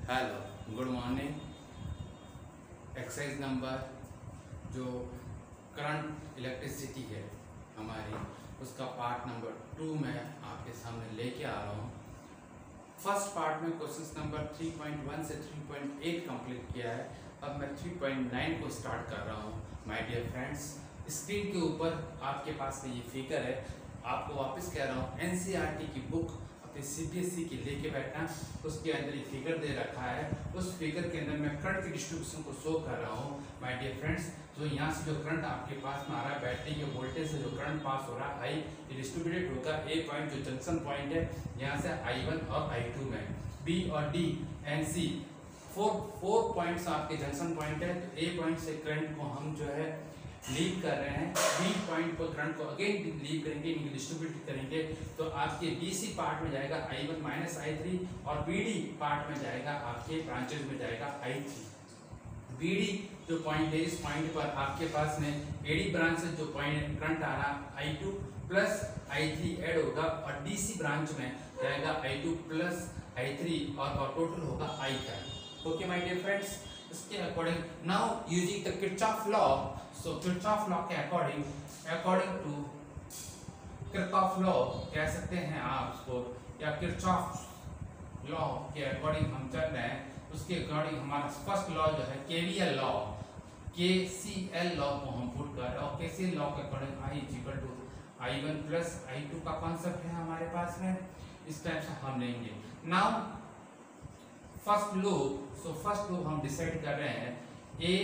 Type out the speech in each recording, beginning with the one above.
Hello, good morning. Exercise number जो current electricity है हमारी, उसका पार्ट नंबर 2 में आपके सामने लेके आ रहा हूँ। फर्स्ट पार्ट में क्वेश्चंस नंबर 3.1 से 3.8 कंप्लीट किया है। अब मैं 3.9 को स्टार्ट कर रहा हूँ। माय डियर फ्रेंड्स, स्क्रीन के ऊपर आपके पास में ये फिगर है। आपको वापस कह रहा हूँ, एनसीईआरटी की बुक सीबीएसई की लेके बैठना। उसके अंदर एक फिगर दे रखा है, उस फिगर के अंदर मैं करंट की डिस्ट्रीब्यूशन को शो कर रहा हूँ। माय डियर फ्रेंड्स, जो यहाँ से जो करंट आपके पास में आ रहा है, बैटरी के वोल्टेज से जो करंट पास हो रहा है आई, ये डिस्ट्रीब्यूटेड होगा ए पॉइंट जो जंक्शन पॉइंट है यहाँ से I1 और I2 में। बी और D and C four points आपके जंक्शन पॉइंट है। तो ए पॉइंट से करंट को हम जो है लीव कर रहे हैं, बी पॉइंट पर करंट को अगेन लीव करेंगे, इनको डिस्ट्रीब्यूट करेंगे। तो आपके बीसी पार्ट में जाएगा I1 माइनस I3 और बीडी पार्ट में जाएगा, आपके ब्रांचेज में जाएगा I3। बीडी जो पॉइंट है, इस पॉइंट पर आपके पास में एडी ब्रांच से जो पॉइंट करंट आ रहा I2 प्लस I3 ऐड होगा और डीसी ब्रांच में जाएगा I2 प्लस I3 और टोटल होगा I का। ओके माय डियर फ्रेंड्स, इसके according now using the Kirchhoff law, so Kirchhoff law के अकॉर्डिंग टू किरचॉफ लॉ कह सकते हैं आप उसको, या किरचॉफ लॉ के अकॉर्डिंग हम चल रहे हैं। उसके अकॉर्डिंग हमारा फर्स्ट लॉ जो है केवीएल लॉ, केसीएल लॉ को हम पुट कर रहे हैं। और केसीएल लॉ के according I equal to I1 plus I2 का कॉन्सेप्ट है हमारे पास में। इस टाइप से हम लेंगे। Now first loop, so first loop हम डिसाइड कर रहे हैं A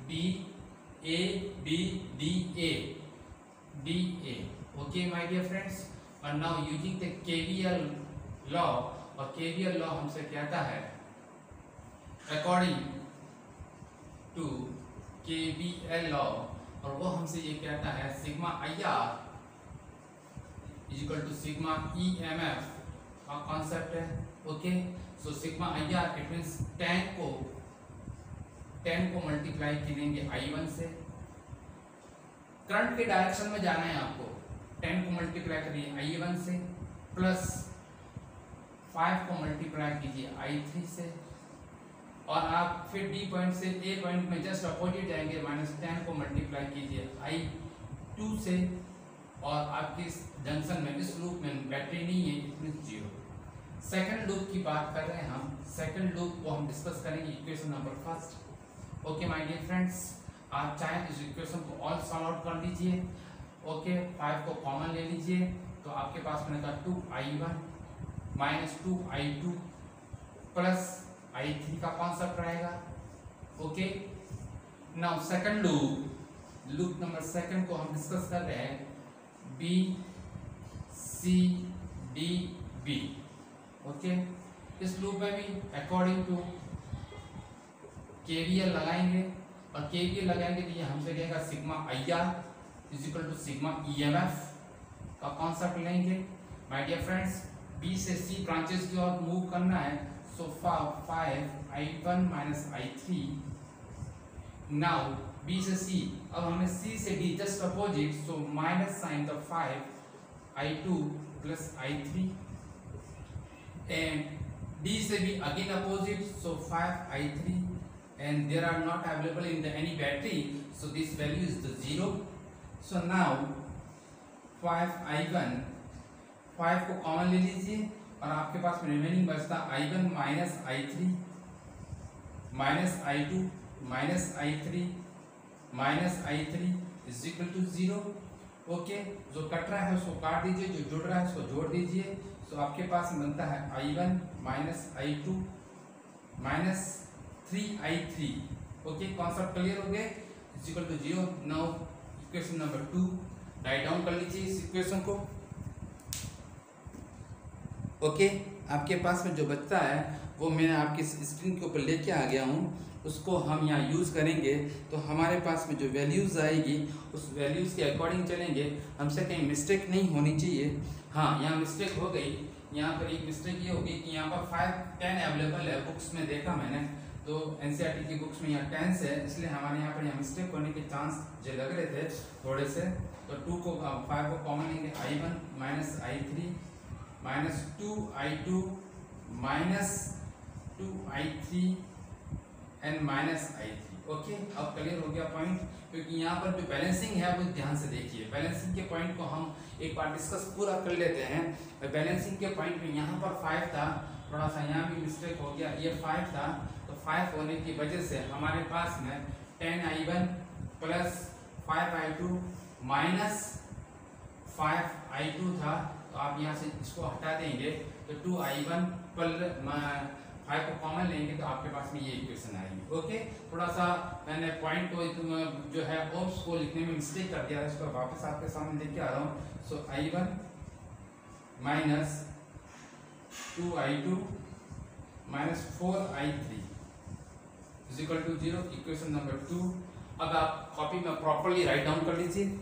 B D A. Okay my dear friends, और now using the KVL law, और केवीएल लॉ हमसे कहता है अकॉर्डिंग टू केवीएल लॉ, और वो हमसे ये कहता है sigma I R equal to sigma EMF का कॉन्सेप्ट है। Okay, so sigma I R it means 10 को मल्टीप्लाई करेंगे I1 से। करंट के डायरेक्शन में जाना है आपको, 10 को मल्टीप्लाई करिए I1 से, प्लस 5 को मल्टीप्लाई कीजिए I3 से, और आप फिर D पॉइंट से A पॉइंट में जस्ट अपोजिट जाएंगे, माइनस 10 को मल्टीप्लाई कीजिए I2 से, और आपके इस जंक्शन में, इस लूप में बैटरी नहीं है, इट मींस 0। सेकंड लूप की बात कर रहे हैं हम। सेकंड लूप को हम डिस्कस करेंगे equation number first. Okay my dear friends, आप चाहें इस इक्वेशन को ऑल सॉल्व आउट कर लीजिए। ओके, 5 को कॉमन ले लीजिए, तो आपके पास बनेगा 2I1 minus 2I2 plus I3 का कॉन्सेप्ट रहेगा। Okay, now second loop number second को हम डिस्कस कर रहे हैं B C D B। Okay, इस लूप में भी अकॉर्डिंग टू केवीएल लगाएंगे, और केवीएल लगाएंगे तो ये हमसे कहेगा sigma I R is equal to sigma EMF का कॉन्सेप्ट लेंगे। माय डियर फ्रेंड्स, बी से सी ब्रांचेस की ओर मूव करना है, सो 5I1 minus I3। Now B से सी, अब हमें सी से D just opposite, so minus sign the 5I2 plus I3, and D से भी again opposite, so 5I3, and there are not available in the any battery, so this value is the 0. So now 5I1, 5 को common ले लीजिए, और आपके पास में remaining बचता I1 minus I3 minus I2 minus I3 minus I3 is equal to 0। Okay, जो cut रहा है उसको काट दीजिए, जो जुड़ रहा है उसको जोड़ दीजिए। तो आपके पास बनता है I1 minus I2 minus 3I3। Okay, concept clear हो गए, is equal to 0। Now equation number 2 write down कर लीजिए इस इक्वेशन को। ओके, आपके पास में जो बचता है वो मैं आपकी स्क्रीन के ऊपर लेके आ गया हूँ, उसको हम यहाँ यूज़ करेंगे। तो हमारे पास में जो वैल्यूज़ आएगी उस वैल्यूज़ के अकॉर्डिंग चलेंगे। हमसे कहीं मिस्टेक नहीं होनी चाहिए। हाँ, यहाँ मिस्टेक हो गई, यहाँ पर एक मिस्टेक ये होगी कि यहाँ पर 5-10 अवेलेबल है, बुक्स में देखा मैंने, तो एनसीईआरटी की बुक्स में यहाँ 10 है, इसलिए हमारे यहाँ पर यहाँ मिस्टेक होने के चांस जो लग रहे थे थोड़े से। तो 5 को कॉमन लेंगे, I1 minus I3 minus 2I2 minus 2i3 and minus i3। Okay, अब क्लियर हो गया पॉइंट। क्योंकि यहाँ पर जो बैलेंसिंग है वो ध्यान से देखिए, बैलेंसिंग के पॉइंट को हम एक बार डिस्कस पूरा कर लेते हैं। बैलेंसिंग के पॉइंट में यहाँ पर 5 था, थोड़ा सा यहाँ भी मिस्टेक हो गया, ये 5 था, तो 5 होने की वजह से हमारे पास में 10i1 plus 5i2 minus 5i2 था। तो आप यहाँ से इसको हटा देंगे तो 2i1 प्लस 5 को कॉमन लेंगे तो आपके पास में ये इक्वेशन आएगी। ओके, थोड़ा सा मैंने पॉइंट को जो है ओम्स को लिखने में मिस्टेक कर दिया है, इसको वापस आपके सामने लेके आ रहा हूँ। So i1 minus 2i2 minus 4i3 is equal to 0, equation number 2। अब आप कॉपी में प्रॉपर्ली राइट डाउन कर लीजिए।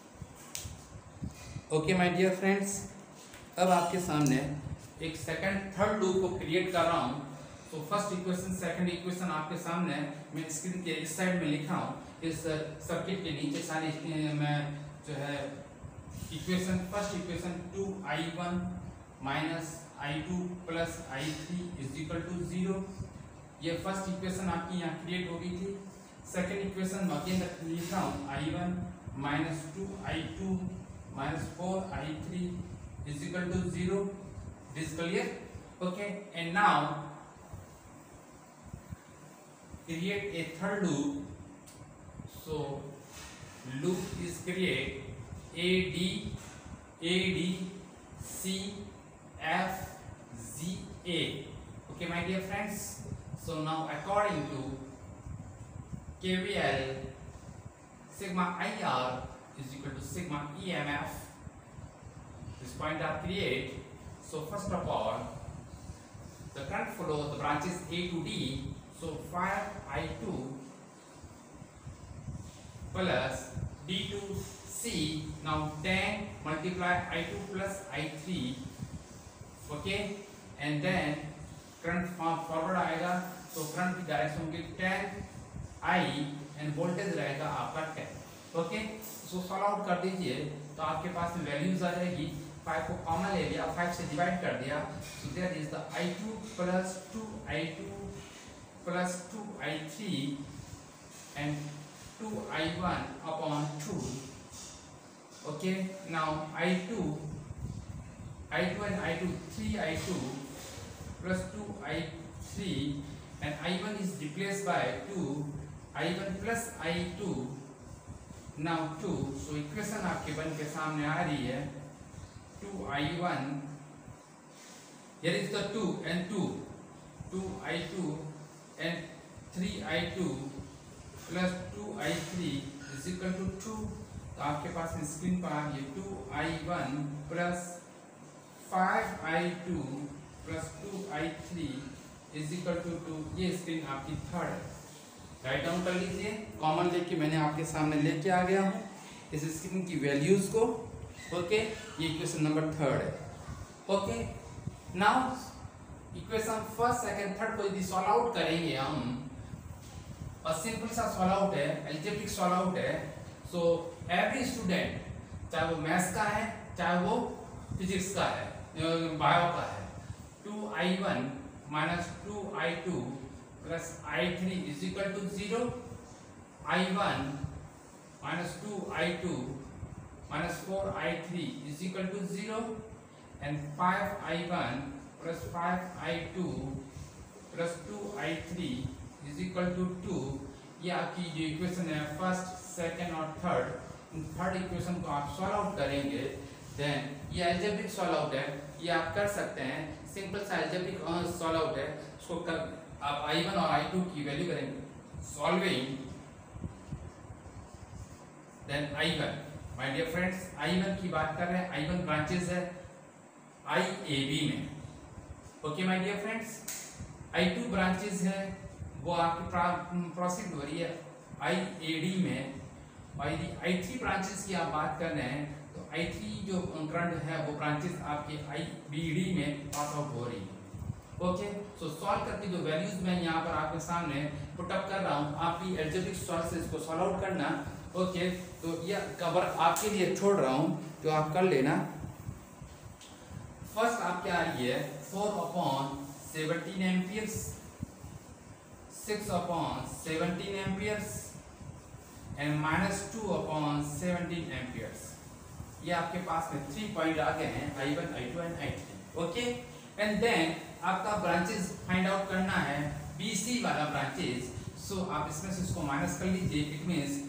ओके माय डियर फ्रेंड्स, अब आपके सामने एक सेकंड थर्ड लूप को क्रिएट कर रहा हूँ। तो फर्स्ट इक्वेशन सेकंड इक्वेशन आपके सामने मैं स्क्रीन के इस साइड में लिखा हूँ। इस सर्किट के नीचे सारी मैं जो है equation, first equation 2i1 minus i2 plus i3 is equal to 0, ये फर्स्ट इक्वेशन आपकी यहाँ क्रिएट हो गई थी। सेकंड इक्वेशन अगेन लिख रहा हूँ i1 minus 2i2 minus 4i3 is equal to 0। This clear? Okay, and now create a third loop. So loop is create AD C F G A. Okay my dear friends, so now according to KVL, sigma IR is equal to sigma EMF. This point are create. So first of all, the current flow, the branches A to D. So 5i2 plus D to C. Now 10 multiply i2 plus i3. Okay, and then current forward आएगा, तो current की direction होगी 10i end voltage रहेगा आपका 10। Okay, सो solve out कर दीजिए तो आपके पास में वैल्यूज आ जाएगी। 5 को कॉमन ले लिया, 5 से डिवाइड कर दिया, so that is the i2 plus 2i2 plus 2i3 and 2i1 upon 2. Okay, now i2 and i2 3i2 plus 2i3 and i1 is replaced by 2 i1 plus i2, now 2. So equation आपके बन के सामने आ रही है 2i1, here is the 2 and 2i2 and 3i2 plus 2i3 is equal to 2। तो आपके पास screen पर आ रही है 2i1 plus 5i2 plus 2i3 is equal to 2। ये स्क्रीन आपकी थर्ड है, राइट डाउन कर लीजिए। कॉमन लेके मैंने आपके सामने लेके आ गया हूँ इस स्क्रीन की वैल्यूज को। ओके, ये इक्वेशन नंबर थर्ड है। Okay, now equation first second third को यदि सॉल्व आउट करेंगे हम, और सिंपल सा सॉल्व आउट है, एल्जेब्रिक सॉल्व आउट है। सो एवरी स्टूडेंट, चाहे वो मैथ्स का है चाहे वो फिजिक्स का है, बायो का है, 2i1 minus 2i2 plus i3 is equal to 0, i1 minus 2i2 minus 4i3 is equal to 0 and 5i1 plus 5i2 plus 2i3 is equal to 2। ये आपकी जो इक्वेशन है फर्स्ट सेकंड और थर्ड इक्वेशन को आप solve out करेंगे, then ये algebraic solve out है, ये आप कर सकते हैं। सिंपल सा अलजेब्रिक सॉल्व आउट है, उसको कर आप i1 और i2 की वैल्यू करेंगे solving, then i1। My dear friends, i1 की बात कर रहे हैं, i1 ब्रांचेस है IAB में। Okay my dear friends, i2 branches है वो आपकी प्रोसीड हो रही है IAD में, और यदि i3 ब्रांचेस की आप बात कर रहे हैं तो i3 जो करंट है वो ब्रांचेस आपके IBD में पास आउट हो रही है। ओके, सो सॉल्व करके जो वैल्यूज मैं यहाँ पर आपके सामने पुट अप कर रहा हूँ, आप भी एल्जेब्रिक सॉल्व से इसको सॉल्व आउट करना। ओके, तो यह कवर आपके लिए छोड़ रहा हूँ, जो आप कर लेना। फर्स्ट आप क्या आ रही है 4/17 एम्पियर्स 6/17 एम्पियर्स एंड -2/17 एम्पियर्स। ये आपके पास में 3 पॉइंट आ गए हैं, I1, I2 and I3। Okay, and then आपका ब्रांचेस फाइंड आउट करना है, BC वाला ब्रांचेस। सो आप इसमें से इसको माइनस कर लीजिए। इट मीन्स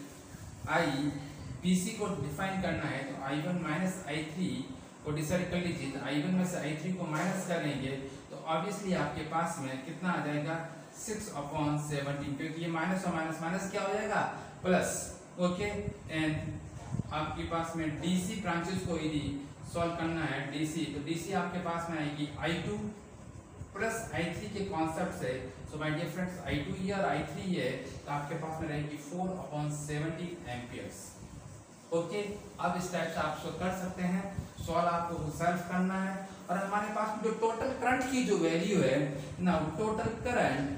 BC को डिफाइन करना है तो I1 माइनस I3 को डिसाइड कर लीजिए। तो I1 में से I3 को माइनस करेंगे तो ऑब्वियसली आपके पास में कितना आ जाएगा, 6/17, क्योंकि ये माइनस और माइनस माइनस क्या हो जाएगा, प्लस। ओके, एंड आपके पास में DC ब्रांचेस को यदि सॉल्व करना है DC, तो DC आपके पास में आएगी I2 प्लस I3 के कॉन्सेप्ट से। So my dear friends, I2 ये और I3 ये, तो आपके पास में रहेगी 4/17 एम्पियर्स। ओके, अब इस टाइप से आप सॉल्व कर सकते हैं। सॉल्व आपको सेल्फ करना है और हमारे पास जो टोटल करंट की जो वैल्यू है ना, total current,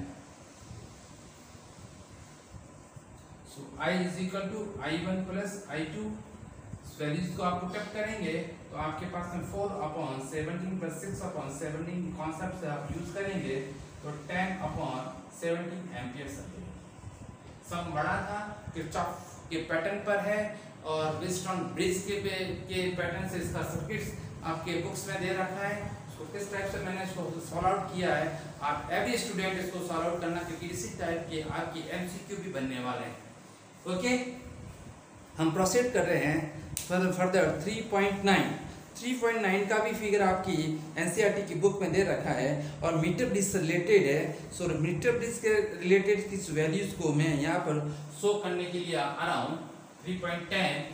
so I is equal to I1 plus I2, values को आप पुटअप करेंगे तो आपके पास में 4/17 प्लस 6/17 कॉन्सेप्ट से आप यूज करेंगे तो 10/17 एम्पियर सम बड़ा था, किरचॉफ के पैटर्न पर है और विस्टन ब्रिज के पैटर्न से इसका सर्किट्स आपके बुक्स में दे रखा है। उसको किस टाइप से मैंने इसको सॉल्व आउट किया है, आप एवरी स्टूडेंट इसको सॉल्व आउट करना, क्योंकि इसी टाइप के आपकी MCQ भी बनने वाले हैं। ओके, हम प्रोसीड कर रहे हैं फर्दर 3.9 का भी फिगर आपकी NCERT की बुक में दे रखा है और मीटर ब्रिज से रिलेटेड है। सो मीटर ब्रिज के रिलेटेड किस वैल्यूज को मैं यहाँ पर शो करने के लिए आ रहा हूँ। 3.10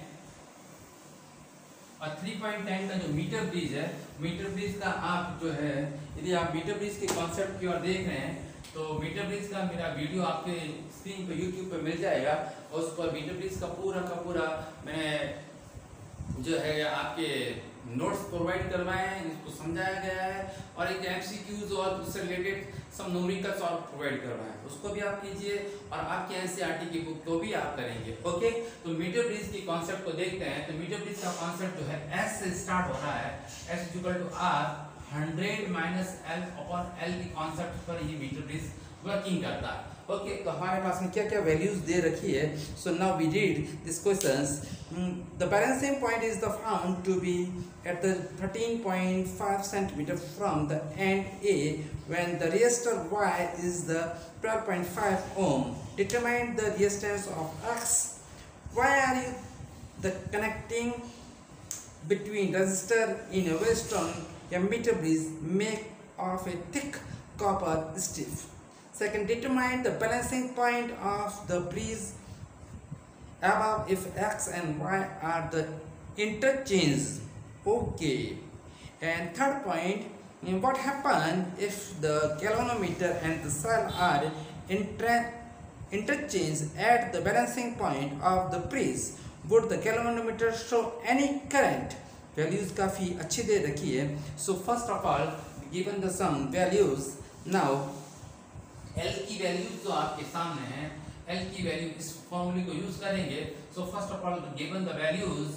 और 3.10 का जो मीटर ब्रिज है, मीटर ब्रिज का आप जो है, यदि आप मीटर ब्रिज के कॉन्सेप्ट की ओर देख रहे हैं तो मीटर ब्रिज का मेरा वीडियो आपके स्क्रीन पे YouTube पे मिल जाएगा और उस पर मीटर ब्रिज का पूरा मैंने जो है आपके नोट्स प्रोवाइड करवाए हैं, इसको समझाया गया है और एक MCQs और उससे रिलेटेड सब न्यूमेरिकल्स और प्रोवाइड करवाए हैं, उसको भी आप कीजिए और आपके NCERT की बुक को भी आप करेंगे। ओके, तो मीटर ब्रिज की कॉन्सेप्ट को देखते हैं। तो मीटर ब्रिज का कॉन्सेप्ट जो है S से स्टार्ट हो रहा है, S इक्वल टू R 100 माइनस L/L की कॉन्सेप्ट पर ये मीटर ब्रिज वर्किंग करता है। ओके, तो हमारे पास में क्या क्या वैल्यूज दे रखी है। So now we read this questions. The balancing point is the found to be at the 13.5 centimeter from the end A when the resistor Y is the 12.5 ohm. Determine the resistance of X. Why are you the connecting between resistor in a Western ammeter bridge made of a thick copper strip? Second, determine the balancing point of the bridge above if X and Y are the interchange. Okay, and third point, what happens if the galvanometer and the cell are interchanged at the balancing point of the bridge? Would the galvanometer show any current? Values काफी अच्छी दे रखी है। So first of all, given the some values, now L की values जो आपके सामने है, L की वैल्यू इस फॉर्मूले को यूज करेंगे। So first of all, given the values,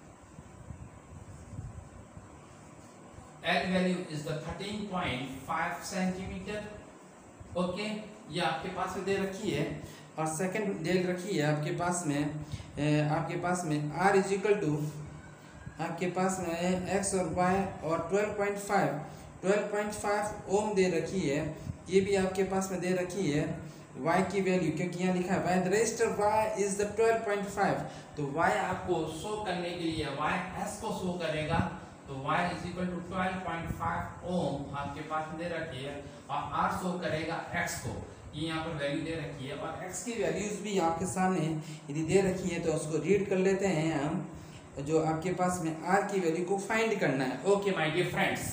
L value is the 13.5 centimetre. Okay, ये आपके पास में दे रखी है और सेकंड दे रखी है आपके पास में R इज इक्वल टू आपके पास में X और Y और 12.5 ओम दे रखी है। ये भी आपके पास में दे रखी है Y की वैल्यू, क्योंकि यहाँ लिखा है रजिस्टर Y इज द 12.5, तो Y आपको शो करने के लिए Y S को शो करेगा, तो Y is equal to 12.5 ohm आपके पास में दे रखी है और R शो करेगा X को, ये यहाँ पर वैल्यू दे रखी है और X की वैल्यूज भी आपके सामने यदि दे रखी है तो उसको रीड कर लेते हैं हम, जो आपके पास में R की वैल्यू को फाइंड करना है। ओके माय डियर फ्रेंड्स,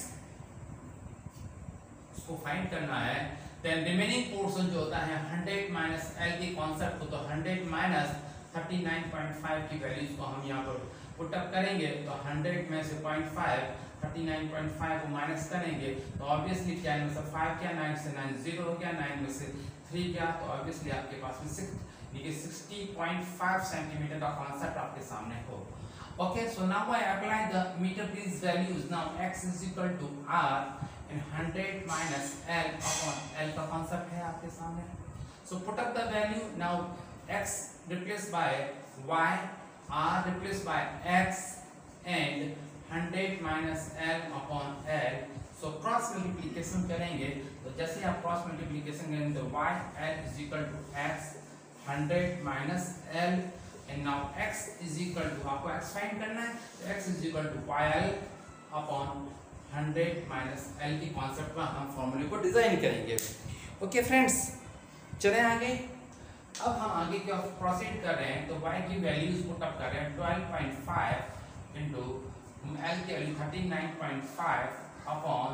इसको फाइंड करना है। देन रिमेनिंग पोर्शन जो होता है 100 माइनस L की कॉन्सेप्ट को, तो 100 माइनस 39.5 की वैल्यूज को हम यहाँ पर पुट अप करेंगे, तो 100 में से 0.5 39.5 को माइनस करेंगे तो ऑब्वियसली क्या 9 में से 5 क्या 9 से 9 0 हो गया, 9 में से 3 क्या, तो ऑब्वियसली आपके पास में 60.5 सेंटीमीटर का कॉन्सेप्ट आपके सामने हो। Okay, so now I apply the metre bridge values. Now x is equal to r and 100 minus l upon l का कॉन्सेप्ट है आपके सामने। So put up the value. Now x replaced by y, r replaced by x, and 100 minus l upon l. So cross multiplication करेंगे तो जैसे आप cross multiplication करेंगे तो y l is equal to x 100 minus l, and now x is equal to, आपको x find करना है, तो x is equal to yl upon 100 minus l की कॉन्सेप्ट पर हम फॉर्मूले को डिजाइन करेंगे। ओके फ्रेंड्स, चलें आगे। अब हम आगे क्या प्रोसीड कर रहे हैं, तो y की वैल्यूज पुट अप कर रहे हैं 12.5 इंटू l की वैल्यू 39.5 अपॉन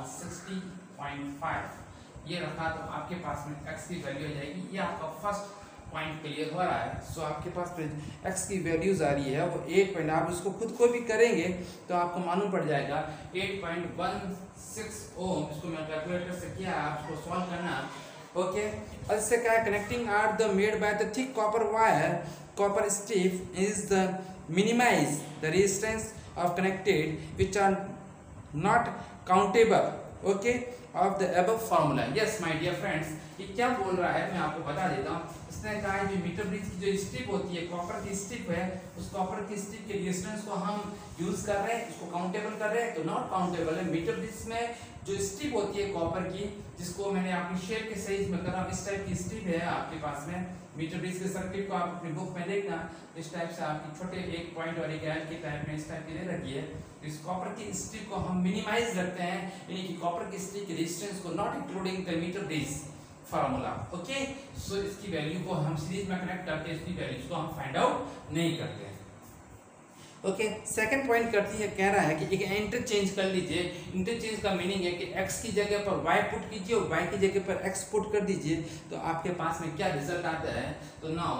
60.5 ये रखा, तो आपके पास में x की वैल्यू आ जाएगी। ये आपका फर्स्ट पॉइंट क्लियर हो रहा है। सो आपके पास में x की वैल्यूज आ रही है वो 8. आप इसको खुद को भी करेंगे तो आपको मालूम पड़ जाएगा 8.16 ओम। इसको मैं कैलकुलेटर से किया, आपको सॉल्व करना। ओके, और इससे क्या है, connecting are the made by the thick copper wire, copper strip is the minimize the resistance of connected which are not countable, okay, of the above formula. Yes my dear friends, ये क्या बोल रहा है मैं आपको बता देता हूँ। इसने कहा है जो मीटर ब्रिज की जो स्ट्रिप होती है, कॉपर की स्ट्रिप है, उस कॉपर की स्ट्रिप के रेजिस्टेंस को हम यूज कर रहे हैं, इसको काउंटेबल कर रहे हैं, तो नॉट काउंटेबल है। मीटर ब्रिज में जो स्ट्रिप होती है कॉपर की, जिसको मैंने आपकी शेप के साइज में करा, इस टाइप की स्ट्रिप है आपके पास में। मीटर ब्रिज के सर्किट को आप अपनी बुक में देखना, इस टाइप से आपकी छोटे एक पॉइंट और एक एल के टाइप में इस टाइप की दे रखी है। इस कॉपर की स्ट्रिप को हम मिनिमाइज रखते हैं, यानी कि कॉपर की स्ट्रिप के रेजिस्टेंस को not including the metre bridge formula. Okay, so इसकी वैल्यू को हम सीरीज में कनेक्ट करके इसकी वैल्यूज को हम फाइंड आउट नहीं करते हैं। ओके, सेकंड पॉइंट करती है, कह रहा है कि एक इंटरचेंज कर लीजिए। इंटरचेंज का मीनिंग है कि x की जगह पर y पुट कीजिए और y की जगह पर x पुट कर दीजिए, तो आपके पास में क्या रिजल्ट आता है। तो नाउ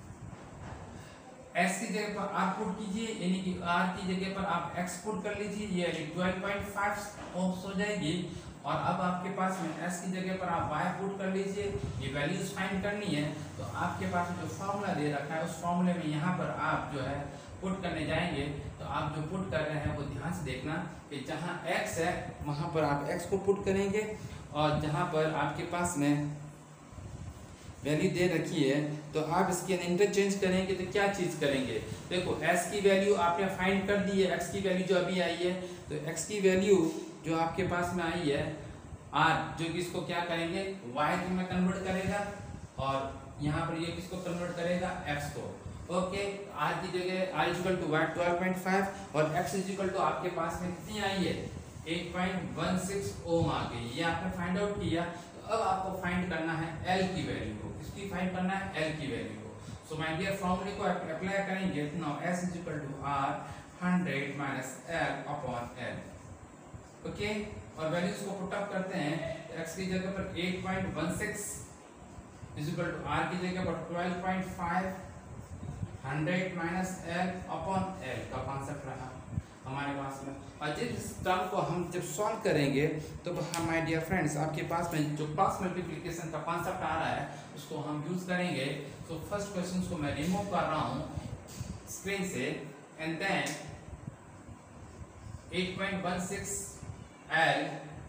x की जगह पर r पुट कीजिए, यानी कि r की जगह पर आप x पुट कर लीजिए, ये 12.5 ओम्स हो जाएगी। और अब आपके पास में s की जगह पर आप y पुट कर लीजिए, ये वैल्यूज फाइंड करनी है। तो आपके पास जो फार्मूला दे रखा है उस फार्मूले में यहाँ पर आप जो है पुट करने जाएंगे, तो आप जो पुट कर रहे हैं वो ध्यान से देखना कि जहाँ x है वहाँ पर आप x को पुट करेंगे, और जहाँ पर आपके पास में वैल्यू दे रखी है तो आप इसके इंटरचेंज करेंगे। तो क्या चीज़ करेंगे, देखो s की वैल्यू आपने फाइंड कर दी है, x की वैल्यू जो अभी आई है, तो x की वैल्यू जो आपके पास में आई है r, जो कि इसको क्या करेंगे y में कन्वर्ट करेगा, और यहाँ पर ये किसको कन्वर्ट करेगा, x को। ओके, r की जगह r इक्वल टू y 12.5 और x इक्वल टू आपके पास में कितनी आई है 8.16 ओम आ गई। ये आपने फाइंड आउट किया। तो अब आपको फाइंड करना है l की वैल्यू को। किसकी फाइंड करना है, l की वैल्यू को। सो माय डियर फॉर्मूले को अप्लाई करेंगे। Now s equal to r 100 minus l upon l। Okay, और वैल्यूज को पुट अप करते हैं। x की जगह पर 8.16 इक्वल टू r की जगह पर 12.5 100 माइनस l अपॉन l का कॉन्सेप्ट रहा हमारे पास में। और जिस टर्म को हम जब सॉल्व करेंगे तो माय डियर फ्रेंड्स आपके पास में जो क्रॉस मल्टीप्लिकेशन का कॉन्सेप्ट आ रहा है उसको हम यूज करेंगे। तो फर्स्ट क्वेश्चन को मैं रिमूव कर रहा हूँ स्क्रीन से, and then 8.16 l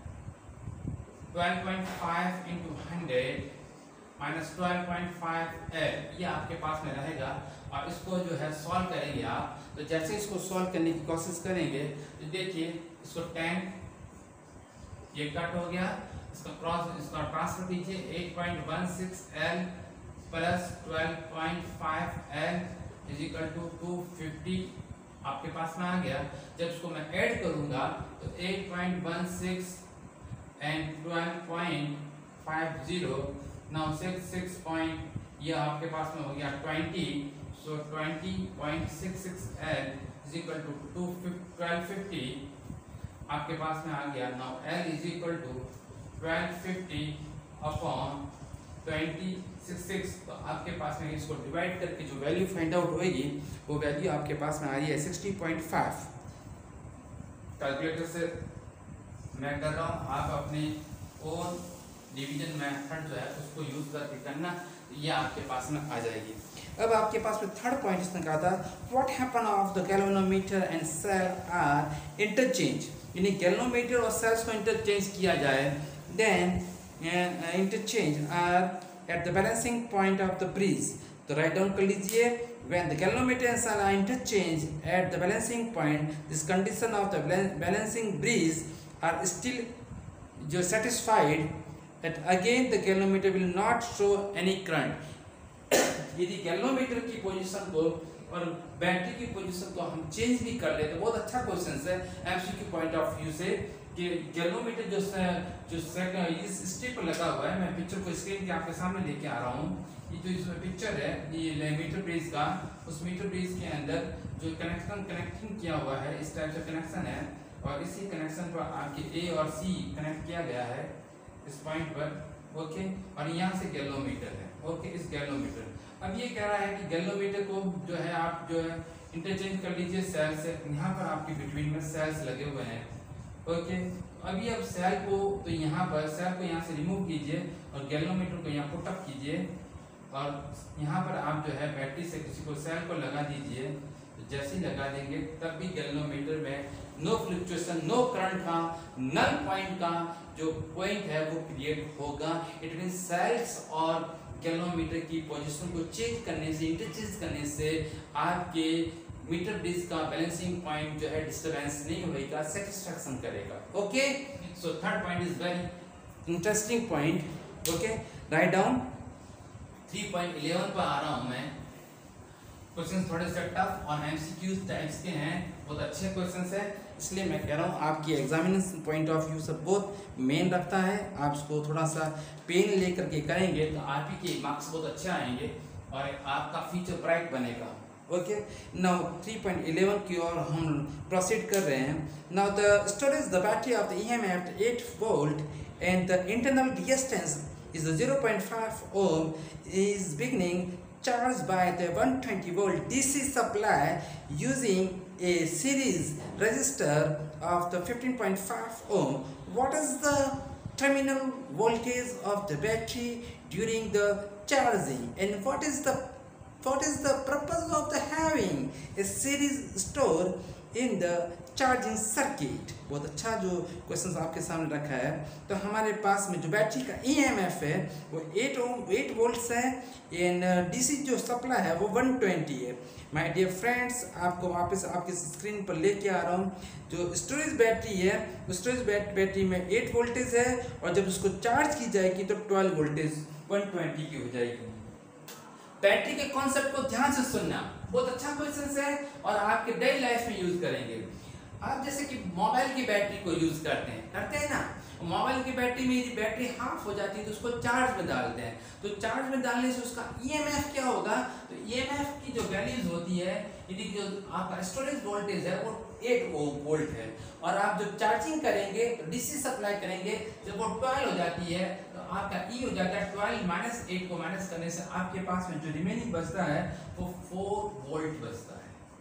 12.5 into 100 minus 12.5 l, ये आपके पास में रहेगा। और इसको जो है सॉल्व करेंगे आप, तो जैसे इसको सॉल्व करने की कोशिश करेंगे तो देखिए इसको 10 ये कट हो गया, इसका ट्रांसफर कीजिए 8.16 l plus 12.5 l is equal to 250 आपके पास में आ गया। जब इसको मैं ऐड करूंगा तो 8.16 एंड 12.50 नाउ 6 पॉइंट, ये आपके पास में हो गया 20। So 20.66 l is equal to 1250 आपके पास में आ गया। Now l is equal to 1250 upon 2066। तो आपके पास में इसको डिवाइड करके जो वैल्यू फाइंड आउट होगी वो वैल्यू आपके पास में आ रही है 60.5। कैलकुलेटर से मैं कर रहा हूँ, आप अपने ओन डिवीजन मेथड जो है उसको यूज करके करना, ये आपके पास में आ जाएगी। अब आपके पास में थर्ड पॉइंट इसने कहा था what happen of the galvanometer and cell are interchange, यानी गैल्वेनोमीटर और सेल्स को इंटरचेंज किया जाए, then interchange are at the balancing point of the breeze. तो राइट डाउन कर लीजिए, when the galvanometer and sun are interchanged at the balancing point, this condition of the balancing breeze are still जो satisfied, that again the galvanometer will not show any current. यदि galvanometer की position को और battery की position को हम change भी कर ले तो बहुत अच्छा क्वेश्चन है एमसीक्यू पॉइंट ऑफ व्यू से कि गैल्वेनोमीटर जो इस स्ट्रिप पर लगा हुआ है, मैं पिक्चर को स्क्रीन के आपके सामने लेके आ रहा हूँ। ये जो इसमें पिक्चर है ये मीटर ब्रिज का, उस मीटर ब्रिज के अंदर जो कनेक्टिंग किया हुआ है इस टाइप से कनेक्शन है और इसी कनेक्शन पर आपके ए और सी कनेक्ट किया गया है इस पॉइंट पर, ओके। और यहाँ से गैल्वेनोमीटर है, ओके। इस गैल्वेनोमीटर अब ये कह रहा है कि गैल्वेनोमीटर को जो है आप जो है इंटरचेंज कर लीजिए सेल से। यहाँ पर आपके बिटवीन में सेल्स लगे हुए हैं, ओके। अभी अब सेल को तो यहाँ पर सेल को यहाँ से रिमूव कीजिए और गैल्वेनोमीटर को यहाँ पुट अप कीजिए और यहाँ पर आप जो है बैटरी से किसी को सेल को लगा दीजिए। तो जैसे ही लगा देंगे तब भी गैल्वेनोमीटर में नो फ्लक्चुएशन, नो करंट का, नल पॉइंट का जो पॉइंट है वो क्रिएट होगा। इट मीन सेल्स और गैल्वेनोमीटर की पोजीशन को चेंज करने से, इंटरचेंज करने से आपके मीटर ब्रिज का बैलेंसिंग पॉइंट जो है डिस्टर्बेंस नहीं होगा, सेटिस्फैक्शन करेगा, okay. So third point is very interesting point, okay. Write down 3.11 पर आ रहा हूं मैं। क्वेश्चन थोड़े से टफ और एमसीक्यूज टाइप्स के हैं, बहुत अच्छे क्वेश्चंस है, इसलिए मैं कह रहा हूँ आपकी एग्जामिनेशन पॉइंट ऑफ व्यू सब बहुत मेन रखता है। आप इसको थोड़ा सा पेन लेकर के करेंगे तो आपके मार्क्स बहुत अच्छे आएंगे और आपका फ्यूचर ब्राइट बनेगा, ओके। नाउ 3.11 की ओर हम प्रोसीड कर रहे हैं। Now the storage the battery of the EMF 8 volt and the internal resistance is 0.5 ohm is beginning charged by the 120 volt DC supply using a series resistor of the 15.5 ohm. What is the terminal voltage of the battery during the charging, and what is the purpose of the having a series store in the charging circuit? बहुत अच्छा जो question आपके सामने रखा है। तो हमारे पास में जो बैटरी का EMF है वो 8 वोल्ट्स है एंड DC जो सप्लाई है वो 120 है। माय डियर फ्रेंड्स, आपको वापस आपके स्क्रीन पर लेके आ रहा हूँ। जो स्टोरेज बैटरी है, स्टोरेज बैटरी में 8 वोल्टेज है और जब उसको चार्ज की जाएगी तो 12 वोल्टेज 120 की हो जाएगी। बैटरी के कॉन्सेप्ट को ध्यान से सुनना, बहुत अच्छा क्वेश्चन है और आपके डेली लाइफ में यूज करेंगे। आप जैसे कि मोबाइल की बैटरी को यूज करते हैं ना, मोबाइल की बैटरी में यदि बैटरी हाफ हो जाती है तो उसको चार्ज में डालते हैं। तो चार्ज में डालने से उसका EMF क्या होगा? तो EMF की जो वैल्यूज होती है, यदि जो आपका स्टोरेज वोल्टेज है वो 8 वोल्ट है और आप जब चार्जिंग करेंगे तो DC सप्लाई करेंगे, जब वो 12 हो जाती है तो आपका E हो जाता है 12 माइनस 8 को माइनस करने से आपके पास में जो रिमेनिंग बचता है वो 4 वोल्ट बचता है,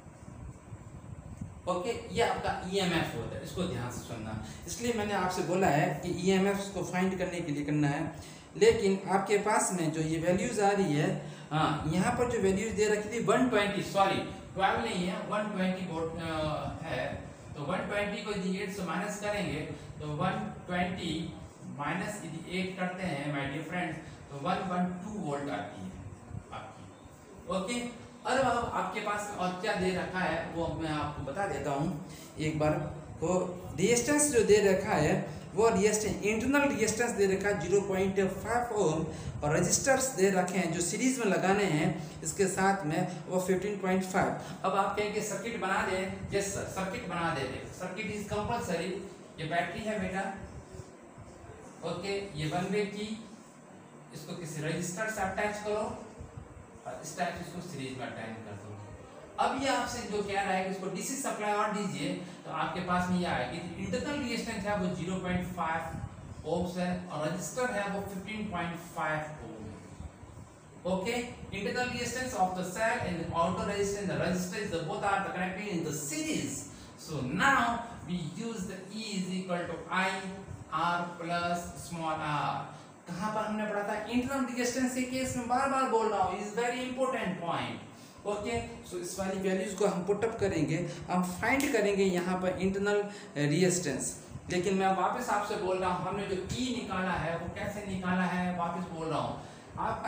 ओके। ये आपका EMF होता है, इसको ध्यान से सुनना। इसलिए मैंने आपसे बोला है कि EMF को फाइंड करने के लिए करना है, लेकिन आपके पास में जो ये वैल्यूज आ रही है, हाँ यहाँ पर जो वैल्यूज दे रखी थी 120, सॉरी 12 नहीं है 120 वोल्ट है। तो 120 को यदि 8 से माइनस करेंगे तो 120 माइनस यदि 8 करते हैं माय डियर फ्रेंड्स तो 112 वोल्ट आती है आपकी, ओके। और अब आपके पास और क्या दे रखा है वो मैं आपको बता देता हूँ एक बार। तो रेजिस्टेंस जो दे रखा है वो रेजिस्टेंस, इंटरनल रेजिस्टेंस दे रखा है 0.5 ओम और रजिस्टर्स दे रखे हैं जो सीरीज में लगाने हैं इसके साथ में वो 15.5। अब आप कहेंगे सर्किट बना दें, यस सर सर्किट बना देते, सर्किट इज कंपलसरी। ये बैटरी है बेटा, ओके, ये 1 वे की, इसको किसी रजिस्टर से अटैच करो और इस टाइप इसको सीरीज में अटैच कर दो। अब ये आपसे जो कह रहा है कि इसको DC सप्लाई और दीजिए तो आपके पास में ये आएगी। इंटरनल रेजिस्टेंस है वो 0.5 ओम्स है और रजिस्टर है वो 15.5 ओम है, okay. Internal resistance of the cell and outer resistance the resistor is both are connected in the series. So now we use the E is equal to I R plus small r। कहाँ पर हमने पढ़ा था? Internal resistance के case में बार बार बोल रहा हूँ, is very important point, okay. So इस वाली वैल्यूज को हम पुट अप करेंगे, हम फाइंड करेंगे यहाँ पर इंटरनल रेजिस्टेंस। लेकिन मैं वापस आपसे बोल रहा हूँ, हमने जो E निकाला है वो कैसे निकाला है वापस बोल रहा हूँ। आप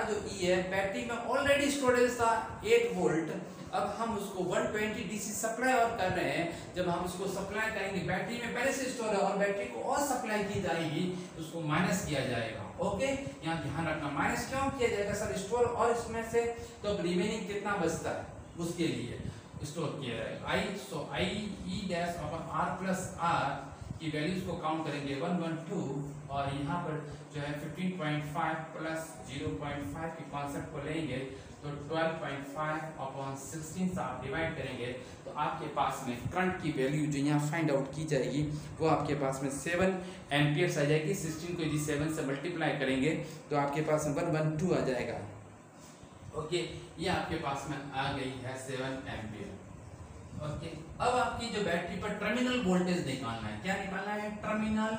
जो E है, बैटरी में ऑलरेडी स्टोरेज था 8 वोल्ट, अब हम उसको 120 डीसी सप्लाई और कर रहे हैं। जब हम उसको सप्लाई करेंगे, बैटरी में पहले से स्टोर है और बैटरी को और सप्लाई की जाएगी, उसको माइनस किया जाएगा। ओके, यहाँ ध्यान रखना, माइनस क्यों किया जाएगा सर, स्टोर और इसमें से तो रिमेनिंग कितना बचता है उसके लिए स्टोर किया जाएगा। I E dash upon R plus R की वैल्यूज को काउंट करेंगे 112 और यहाँ पर जो है 15.5 प्लस 0.5 की कॉन्सेप्ट को लेंगे तो 12.5 अपॉन 16 से आप डिवाइड करेंगे तो आपके पास में करंट की वैल्यू जो यहाँ फाइंड आउट की जाएगी वो आपके पास में 7 एम्पियर्स आ जाएगी। 16 को यदि 7 से मल्टीप्लाई करेंगे तो आपके पास में 112 आ जाएगा। ओके, ये आपके पास में आ गई है 7 एम्पियर। ओके, अब आपकी जो बैटरी पर टर्मिनल वोल्टेज निकालना है, क्या निकालना है, टर्मिनल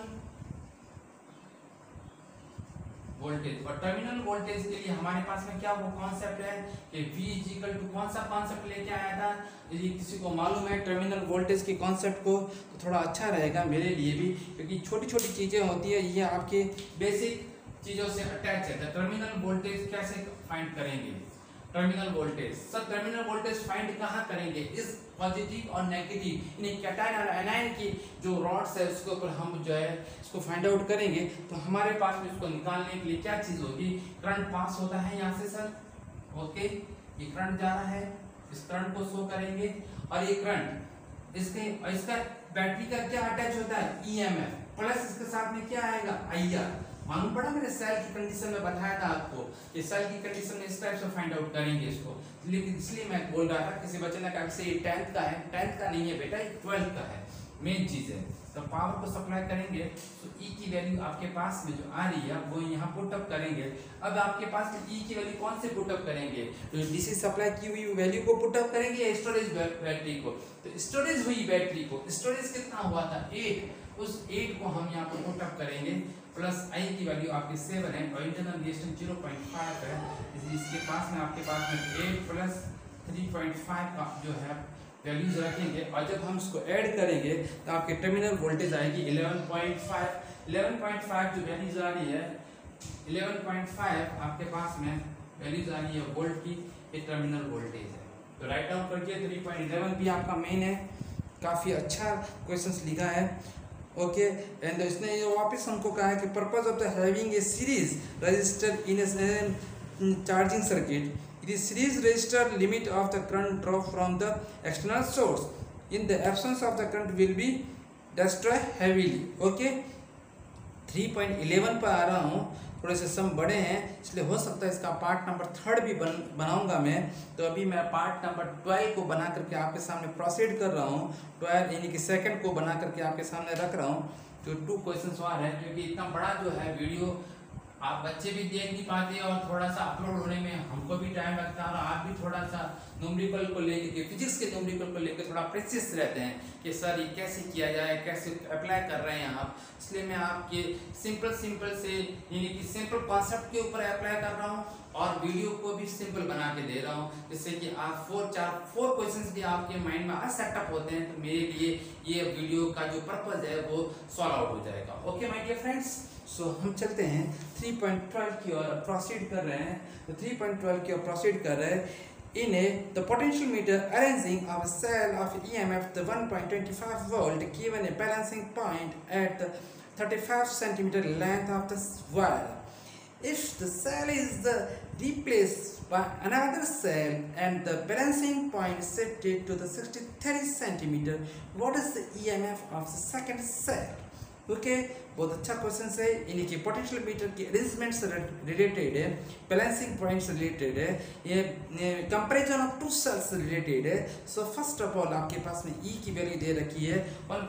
वोल्टेज। और टर्मिनल वोल्टेज के लिए हमारे पास में क्या वो कॉन्सेप्ट है कि V इक्वल टू कौन सा कॉन्सेप्ट लेके आया था, यदि किसी को मालूम है टर्मिनल वोल्टेज के कॉन्सेप्ट को तो थोड़ा अच्छा रहेगा मेरे लिए भी, क्योंकि छोटी छोटी चीजें होती है, ये आपके बेसिक चीजों से अटैच है। तो टर्मिनल वोल्टेज कैसे फाइंड करेंगे, terminal voltage sir, terminal voltage find कहाँ करेंगे, इस पॉजिटिव और नेगेटिव यानी कैटायन और एनायन की जो रॉड्स है उसके ऊपर हम जो है इसको फाइंड आउट करेंगे। तो हमारे पास में इसको निकालने के लिए क्या चीज होगी, करंट पास होता है यहाँ से सर। ओके, ये करंट जा रहा है, इस करंट को शो करेंगे और ये करंट इसका बैटरी का क्या अटैच होता है, ईएमएफ प्लस इसके साथ में क्या आएगा, आईआर। मालूम पड़ा मैंने सेल की कंडीशन में बताया था आपको कि सेल की कंडीशन में इस टाइप से फाइंड आउट करेंगे इसको, लेकिन इसलिए मैं बोल रहा था किसी बच्चे ने कहा कि ये 10th का है, 10th का नहीं है बेटा, ये 12th का है, मेन चीज है। तो पावर को सप्लाई करेंगे तो E की वैल्यू आपके पास में जो आ रही है वो यहाँ पुट अप करेंगे। अब आपके पास में E की वैल्यू कौन से पुट अप करेंगे, तो डीसी सप्लाई की हुई वैल्यू को पुट अप करेंगे या स्टोरेज बैटरी को। तो स्टोरेज हुई बैटरी को, स्टोरेज कितना हुआ था 8, उस 8 को हम यहाँ पर पुट अप करेंगे प्लस आई की वैल्यू आपकी 7 है और इंटरनल रेजिस्टेंस 0.5 है, इसके पास में आपके पास में 8 प्लस 3.5 का जो है वैल्यूज रखेंगे और जब हम इसको ऐड करेंगे तो आपके टर्मिनल वोल्टेज आएगी 11.5। 11.5 जो वैल्यूज आ रही है 11.5 आपके पास में वैल्यूज आ रही है वोल्ट की, ये टर्मिनल वोल्टेज है। तो राइट डाउन करके 3.11 भी आपका मेन है, काफ़ी अच्छा क्वेश्चंस लिखा है। ओके, एंड इसने ये वापस हमको कहा है कि purpose of the having a series resistor in a charging circuit, the series resistor limit of the current drop from the external source. In the absence of the current will be destroy heavily. Okay, 3.11 पर आ रहा हूँ, थोड़े से सम बड़े हैं इसलिए हो सकता है इसका पार्ट नंबर 3 भी बनाऊंगा मैं। तो अभी मैं पार्ट नंबर 12 को बना करके आपके सामने प्रोसीड कर रहा हूँ, 12 यानी कि सेकंड को बना करके आपके सामने रख रहा हूँ। तो 2 क्वेश्चन और है, क्योंकि इतना बड़ा जो है वीडियो आप बच्चे भी देख नहीं पाते और थोड़ा सा अपलोड होने में हमको भी टाइम लगता है और आप भी थोड़ा सा न्यूमेरिकल को लेके, फिजिक्स के न्यूमेरिकल को लेकर थोड़ा प्रेसिस रहते हैं कि सर ये कैसे किया जाए, कैसे अप्लाई कर रहे हैं आप। इसलिए मैं आपके सिंपल से यानी कि सिंपल कॉन्सेप्ट के ऊपर अप्लाई कर रहा हूँ और वीडियो को भी सिंपल बना के दे रहा हूँ, जिससे कि आप 4 क्वेश्चंस भी आपके माइंड में आज सेटअप होते हैं। तो मेरे लिए ये वीडियो का जो पर्पज है वो सॉल्व आउट हो जाएगा। Okay my dear friends, so हम चलते हैं 3.12 की ओर प्रोसीड कर रहे हैं। तो 3.12 की ओर प्रोसीड कर रहे हैं। In the potentiometer arranging of a cell of EMF the 1.25 volt given a balancing point at the 35 centimeter length of the wire. If the cell is replaced by another cell and the balancing point shifted to the 30 centimeter, what is the EMF of the second cell? Okay, बहुत अच्छा question है। यानी कि potential meter की arrangement से related है, balancing point से related है, ये कंपैरिजन ऑफ 2 सेल्स से रिलेटेड है। सो फर्स्ट ऑफ ऑल आपके पास में ई की वैल्यू दे रखी है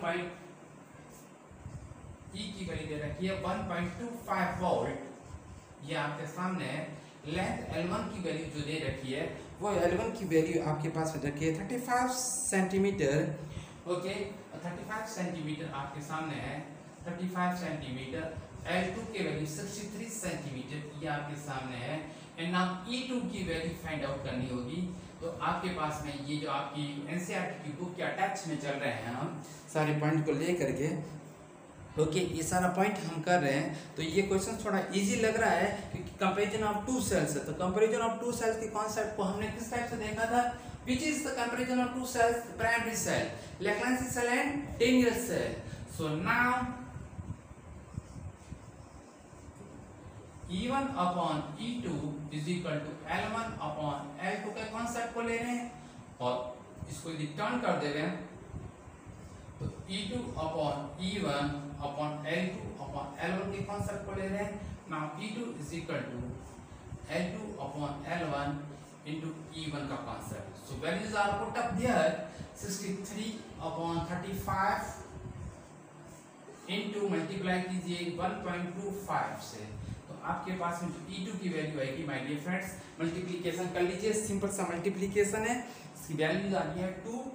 1.25 वोल्ट, ये आपके सामने है। लेंथ L1 की वैल्यू जो दे रखी है वो L1 की वैल्यू आपके पास में रखी है 35 सेंटीमीटर। ओके, 35 सेंटीमीटर आपके सामने है, 35 सेंटीमीटर। L2 की वैल्यू 63 सेंटीमीटर, ये आपके सामने है। एंड नाउ E2 की वैल्यू फाइंड आउट करनी होगी। तो आपके पास में ये जो आपकी NCERT की बुक के अटैच में चल रहे हैं हम सारे पॉइंट को ले करके, ओके ये सारा पॉइंट हम कर रहे हैं, तो ये क्वेश्चन थोड़ा इजी लग रहा है क्योंकि कंपैरिजन ऑफ टू सेल्स है। तो कंपैरिजन ऑफ टू सेल्स के कॉन्सेप्ट को हमने किस टाइप से देखा था? Which is the comparison of two cells? Primary cell, Lagrange cell and टेनियर cell. So now E1 upon E2 is equal to L1 upon L2 के कॉन्सेप्ट को ले रहे हैं और इसको यदि टर्न कर दे रहे हैं तो E2 upon E1 upon L2 upon L1 के कॉन्सेप्ट को ले रहे हैं। Now E2 is equal to L2 upon L1 into E1 का concept. So values are put up here 63 upon 35 into multiply कीजिए 1.25 से, तो आपके पास में जो E2 की वैल्यू आएगी माय डियर फ्रेंड्स, मल्टीप्लिकेशन कर लीजिए, सिंपल सा मल्टीप्लिकेशन है, इसकी वैल्यू आ गई है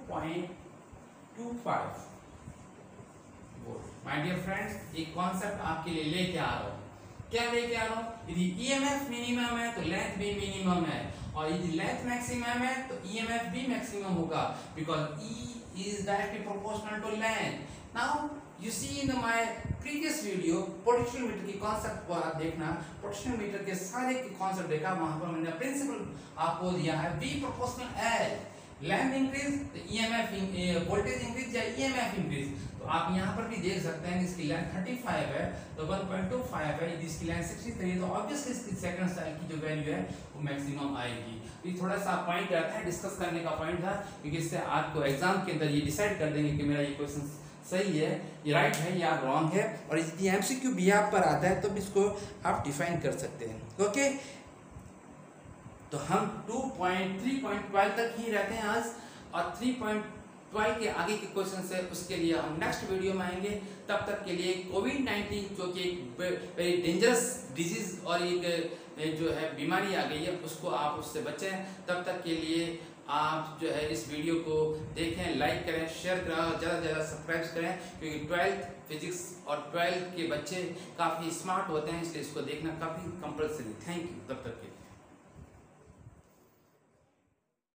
2.25 वोल्ट। माय डियर फ्रेंड्स एक कॉन्सेप्ट आपके लिए लेके आ रहा हूँ। क्या लेके आ रहा हूँ? यदि EMF मिनिमम है तो लेंथ भी मिनिमम है, और यदि लेंथ मैक्सिमम है तो EMF भी मैक्सिमम होगा, because E is directly proportional to length. Now you see in my previous video potentiometer की कॉन्सेप्ट को आप देखना, पोटेंशियोमीटर के सारे के कॉन्सेप्ट देखा, वहां पर मैंने प्रिंसिपल आपको दिया है V proportional L, length increase तो EMF वोल्टेज इंक्रीज या EMF इंक्रीज। तो आप यहाँ पर भी देख सकते हैं इसकी लेंथ 35 है तो 1.25 है, यदि इसकी लेंथ 63 है तो ऑब्वियसली इसकी सेकंड सेल की जो वैल्यू है वो मैक्सिमम आएगी। तो ये थोड़ा सा पॉइंट रहता है, डिस्कस करने का पॉइंट था, क्योंकि इससे आपको एग्जाम के अंदर ये डिसाइड कर देंगे कि मेरा ये क्वेश्चन सही है, ये राइट है या रॉन्ग है, और यदि एमसीक्यू भी आप पर आता है तो भी इसको आप डिफाइन कर सकते हैं। ओके तो हम 3.12 तक ही रहते हैं आज, और 3.12 के आगे के क्वेश्चन है उसके लिए हम नेक्स्ट वीडियो में आएंगे। तब तक के लिए कोविड-19 जो कि एक वेरी डेंजरस डिजीज और एक जो है बीमारी आ गई है, उसको आप उससे बचें। तब तक के लिए आप जो है इस वीडियो को देखें, लाइक करें, शेयर करें, ज़्यादा से ज़्यादा सब्सक्राइब करें, क्योंकि 12th फिजिक्स और 12th के बच्चे काफ़ी स्मार्ट होते हैं, इसलिए इसको देखना काफ़ी कंपल्सरी। थैंक यू तब तक के लिए।